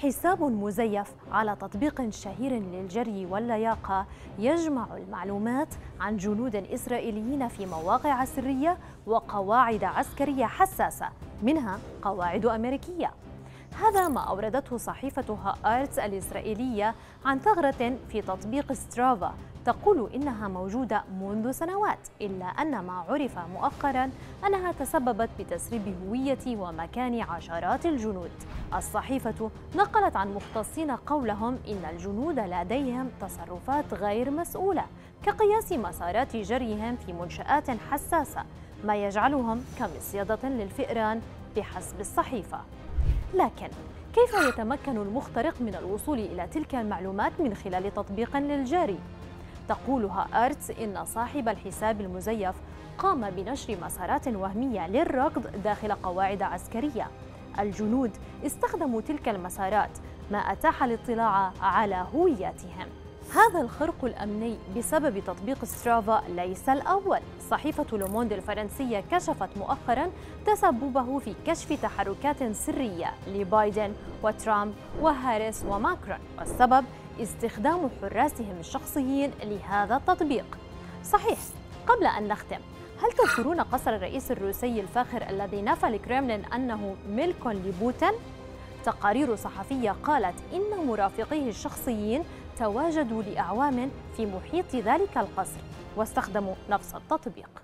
حساب مزيف على تطبيق شهير للجري واللياقة يجمع المعلومات عن جنود إسرائيليين في مواقع سرية وقواعد عسكرية حساسة، منها قواعد أمريكية. هذا ما أوردته صحيفة هآرتز الإسرائيلية عن ثغرة في تطبيق سترافا تقول إنها موجودة منذ سنوات، إلا أن ما عرف مؤخراً أنها تسببت بتسريب هوية ومكان عشرات الجنود. الصحيفة نقلت عن مختصين قولهم إن الجنود لديهم تصرفات غير مسؤولة كقياس مسارات جريهم في منشآت حساسة، ما يجعلهم كمصيدة للفئران بحسب الصحيفة. لكن كيف يتمكن المخترق من الوصول إلى تلك المعلومات من خلال تطبيق للجاري؟ تقول هآرتز إن صاحب الحساب المزيف قام بنشر مسارات وهمية للركض داخل قواعد عسكرية. الجنود استخدموا تلك المسارات، ما أتاح الاطلاع على هوياتهم. هذا الخرق الأمني بسبب تطبيق سترافا ليس الأول. صحيفة لوموند الفرنسية كشفت مؤخراً تسببه في كشف تحركات سرية لبايدن وترامب وهاريس وماكرون، والسبب استخدام حراسهم الشخصيين لهذا التطبيق. صحيح، قبل أن نختم، هل تذكرون قصر الرئيس الروسي الفاخر الذي نفى الكرملين أنه ملك لبوتين؟ تقارير صحفية قالت إن مرافقيه الشخصيين تواجدوا لأعوام في محيط ذلك القصر واستخدموا نفس التطبيق.